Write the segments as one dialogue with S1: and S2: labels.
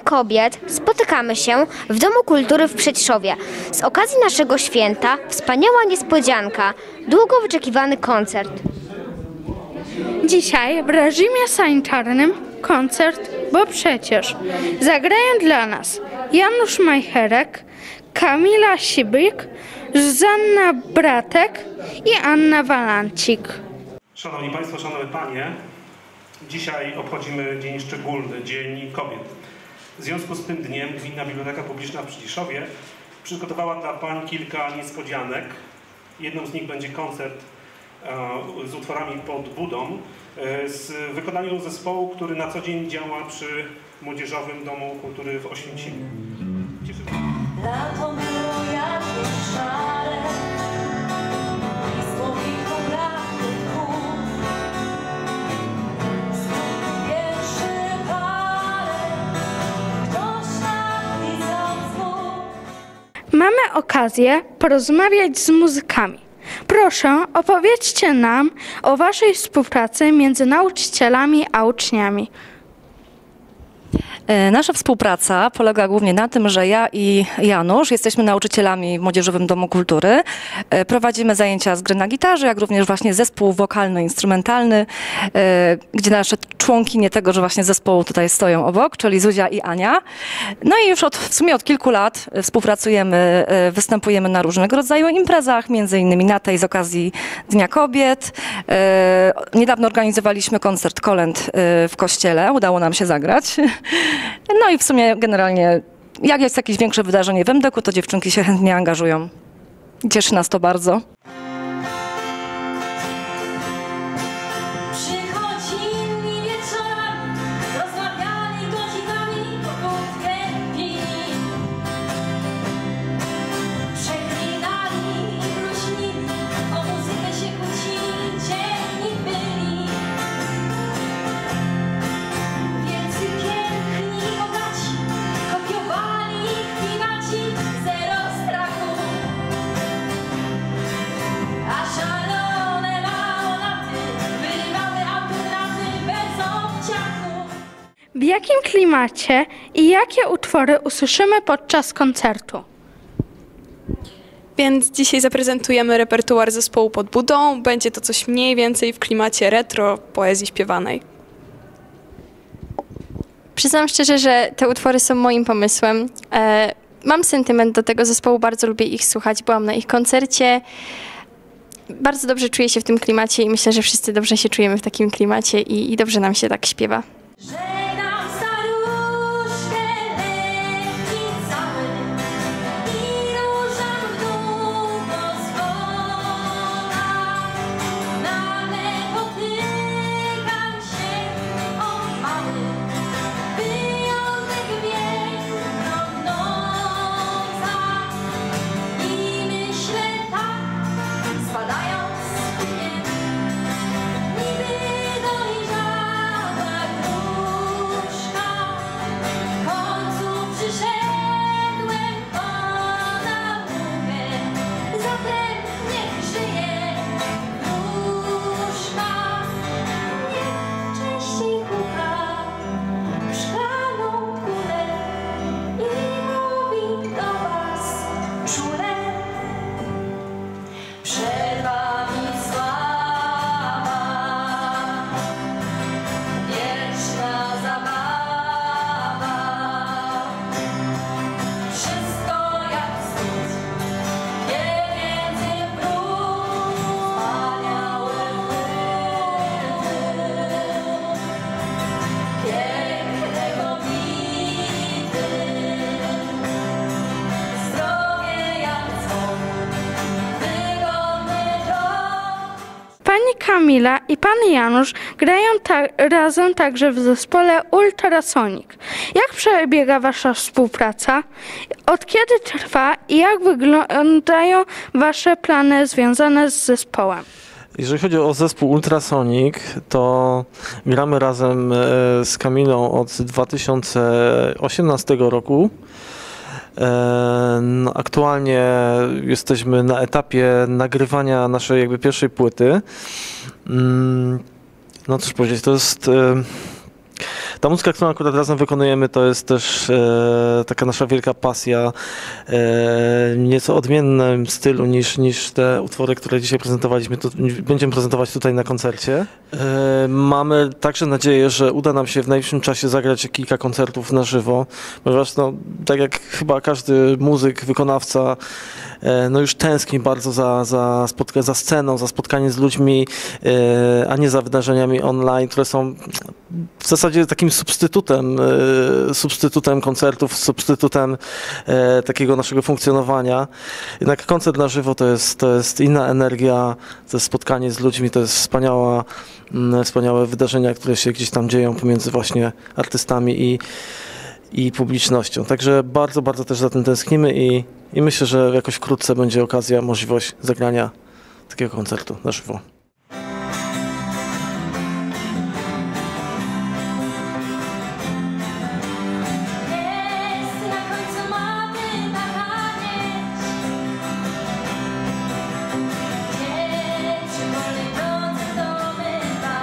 S1: Kobiet spotykamy się w Domu Kultury w Przedszowie. Z okazji naszego święta wspaniała niespodzianka, długo wyczekiwany koncert.
S2: Dzisiaj w reżimie sanitarnym koncert, bo przecież zagrają dla nas Janusz Majcherek, Kamila Sibik, Zuzanna Bratek i Anna Walancik.
S3: Szanowni Państwo, Szanowne Panie, dzisiaj obchodzimy dzień szczególny, Dzień Kobiet. W związku z tym dniem Gminna Biblioteka Publiczna w Przyciszowie przygotowała dla Pań kilka niespodzianek. Jedną z nich będzie koncert z utworami pod budą z wykonaniem zespołu, który na co dzień działa przy Młodzieżowym Domu Kultury w Oświęcimiu.
S4: Lato było jakieś szare i słowiku brakło tchu. Znów wierszy parę, ktoś napisał znów.
S2: Mamy okazję porozmawiać z muzykami. Proszę, opowiedzcie nam o waszej współpracy między nauczycielami a uczniami.
S5: Nasza współpraca polega głównie na tym, że ja i Janusz jesteśmy nauczycielami w Młodzieżowym Domu Kultury. Prowadzimy zajęcia z gry na gitarze, jak również właśnie zespół wokalno-instrumentalny, gdzie nasze członkinie tegoż właśnie zespołu tutaj stoją obok, czyli Zuzia i Ania. No i już w sumie od kilku lat współpracujemy, występujemy na różnego rodzaju imprezach, między innymi na tej z okazji Dnia Kobiet. Niedawno organizowaliśmy koncert kolęd w kościele, udało nam się zagrać. No i w sumie generalnie, jak jest jakieś większe wydarzenie w MDK-u, to dziewczynki się chętnie angażują. Cieszy nas to bardzo.
S4: Przychodzili wieczorami, rozmawiali godzinami, wódkę pili. Przeklinali, luźnili, o muzykę się kłócili, dzielni byli. Więc piękni bogaci, kopiowali klimaci, zero strachu. A szalone małolaty wyrywały autograty bez obciachu.
S2: W jakim klimacie i jakie utwory usłyszymy podczas koncertu?
S6: Więc dzisiaj zaprezentujemy repertuar zespołu pod budą. Będzie to coś mniej więcej w klimacie retro poezji śpiewanej.
S7: Przyznam szczerze, że te utwory są moim pomysłem. Mam sentyment do tego zespołu, bardzo lubię ich słuchać. Byłam na ich koncercie. Bardzo dobrze czuję się w tym klimacie i myślę, że wszyscy dobrze się czujemy w takim klimacie i dobrze nam się tak śpiewa.
S4: Żegnam staruszkę, lekki cały i różam w dół pozwolona. Nagle potykam się o mały wyjątek wielka noca i myślę tak, spadając z mnie, niby dojrzała gruszka. W końcu przyszedłem po naukę, zatem niech żyje gruszka. Niech częściej puka w szklaną kulę i mówi do was czule. Przed wami sława, wieczna zabawa. Wszystko jak cud, pieniędzy brud, wspaniałe płyty, piękne kobiety, zdrowie jak dzwon, wygodny dom.
S2: Pani Kamila i pan Janusz grają razem także w zespole Ultrasonic. Jak przebiega wasza współpraca? Od kiedy trwa i jak wyglądają wasze plany związane z zespołem?
S8: Jeżeli chodzi o zespół Ultrasonic, to gramy razem z Kamilą od 2018 roku. No, aktualnie jesteśmy na etapie nagrywania naszej jakby pierwszej płyty. No cóż powiedzieć, to jest Ta muzyka, którą akurat razem wykonujemy, to jest też taka nasza wielka pasja, nieco odmiennym stylu niż te utwory, które dzisiaj prezentowaliśmy, będziemy prezentować tutaj na koncercie. Mamy także nadzieję, że uda nam się w najbliższym czasie zagrać kilka koncertów na żywo, ponieważ no, tak jak chyba każdy muzyk, wykonawca, no już tęskni bardzo za sceną, za spotkaniem z ludźmi, a nie za wydarzeniami online, które są w zasadzie takim substytutem koncertów, substytutem takiego naszego funkcjonowania. Jednak koncert na żywo to jest inna energia, to jest spotkanie z ludźmi, to jest wspaniałe wydarzenia, które się gdzieś tam dzieją pomiędzy właśnie artystami i publicznością. Także bardzo, bardzo też za tym tęsknimy i myślę, że jakoś wkrótce będzie okazja, możliwość zagrania takiego koncertu na żywo.
S4: Jest na końcu mapy ta pamięć, gdzie przy wolnej drodze zdobywa,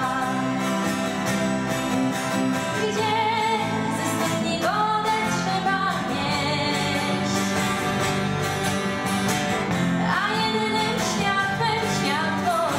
S4: gdzie ze studni wodę trzeba nieść, a jedynym światłem światło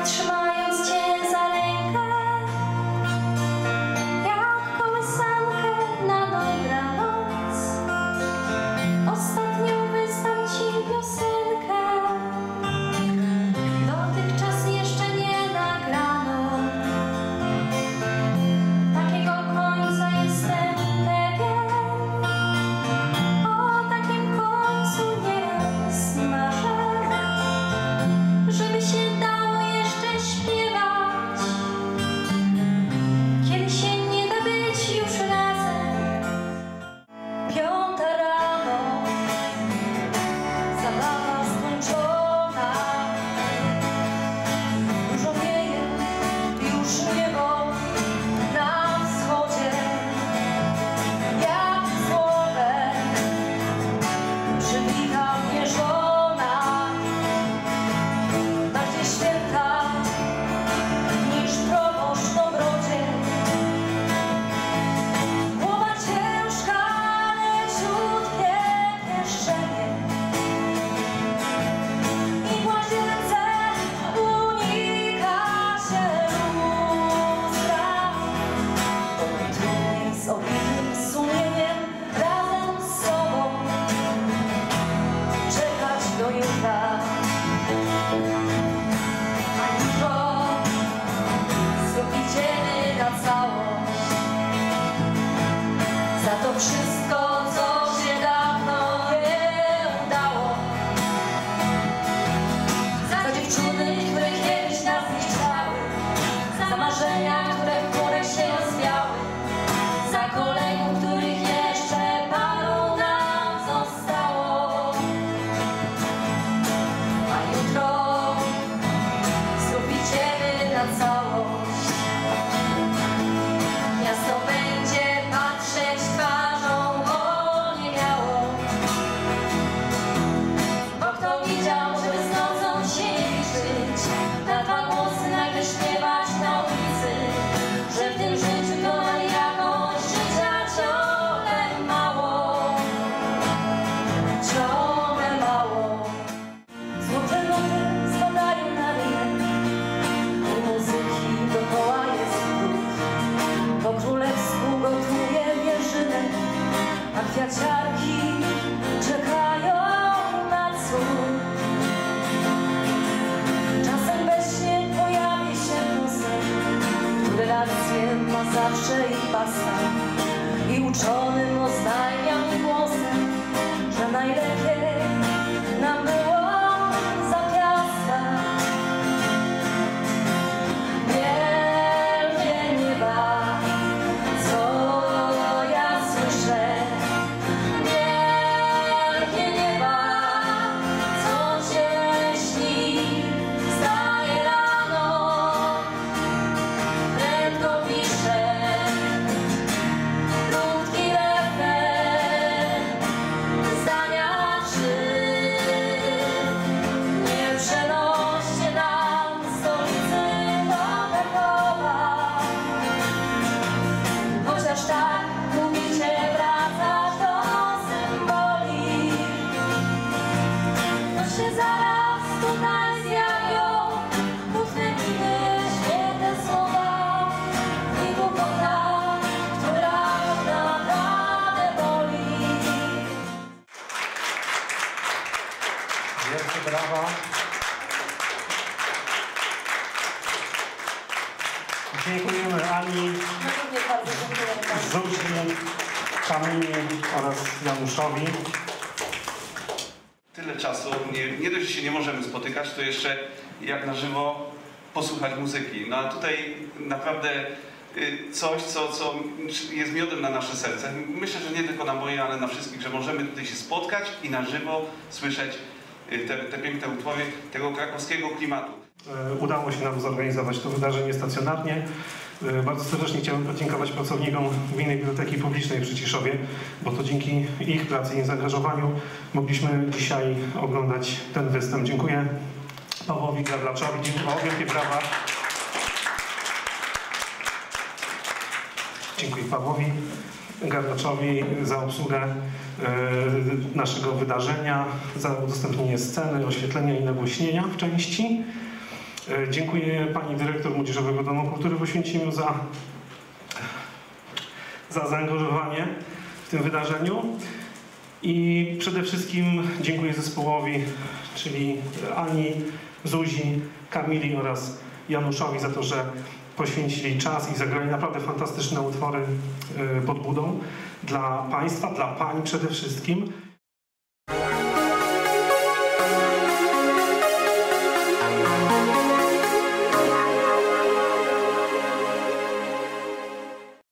S4: trzymając Cię za rękę, jak kołysankę na dobranoc. Ostatnio wyznam Ci piosenkę, dotychczas jeszcze nie nagrano. Takiego końca jestem pewien, o takim końcu nieraz marzę, żeby się dało jeszcze śpiewać, kiedy się nie da być już razem. 5 rano, zabawa skończona, dużo wieje, już niebo na wschodzie, jak słowem przywita mnie żona, bardziej święta niż proboszcz w ogrodzie. Głowa ciężka, leciutkie pieszczenie i łazience unika się lustra. To najtrudniej z obitym sumieniem razem z sobą czekać do jutra. A jutro zrobicie na całość za to wszystko, co się dawno nie udało. Za dziewczyny, które kiedyś nas nie chciały, za marzenia, które w górę się rozwiały, za kolegów, których jeszcze paru nam zostało. A jutro zrobicie na całość. Miasto będzie patrzeć twarzą oniemiałą, bo kto widział, żeby z nocą się nie liczyć, na 2 głosy nagle śpiewać na ulicy, że w tym życiu to na jakość życia ciągle mało, ciągle mało. Złote noty spadają na rynek, u muzyki dookoła jest brud. Po królewsku gotuje wierzynek, a kwiaciarki czekają na cud. Czasem we śnie pojawi się muzyk, który rację ma zawsze i basa, i uczonym oznajmia mi głosem, że najlepiej nam było za piasta. Wielkie nieba, co ja słyszę, wielkie nieba, co się śni, wstaje rano, prędko pisze krótki refren, zdania 3. Nie przenoście nam stolicy do Krakowa, chociaż tak lubicie wracać do symboli, to się zaraz tutaj zjawią pustne miny, święte słowa i głupota, która naprawdę boli.
S3: Wielkie brawa. Dziękujemy Ani, Zuzi, Kamili oraz Januszowi.
S9: Tyle czasu, nie dość, że się nie możemy spotykać, to jeszcze jak na żywo posłuchać muzyki. No a tutaj naprawdę coś, co jest miodem na nasze serce. Myślę, że nie tylko na moje, ale na wszystkich, że możemy tutaj się spotkać i na żywo słyszeć te piękne utwory tego krakowskiego klimatu.
S3: Udało się nam zorganizować to wydarzenie stacjonarnie. Bardzo serdecznie chciałbym podziękować pracownikom Gminnej Biblioteki Publicznej w Przyciszowie, bo to dzięki ich pracy i zaangażowaniu mogliśmy dzisiaj oglądać ten występ. Dziękuję Pawłowi Garlaczowi, dziękuję, wielkie brawa. Dziękuję Pawłowi Garlaczowi za obsługę naszego wydarzenia, za udostępnienie sceny, oświetlenia i nagłośnienia w części. Dziękuję pani dyrektor Młodzieżowego Domu Kultury w Oświęcimiu za zaangażowanie w tym wydarzeniu. I przede wszystkim dziękuję zespołowi, czyli Ani, Zuzi, Kamili oraz Januszowi za to, że poświęcili czas i zagrali naprawdę fantastyczne utwory pod budą dla państwa, dla pań przede wszystkim.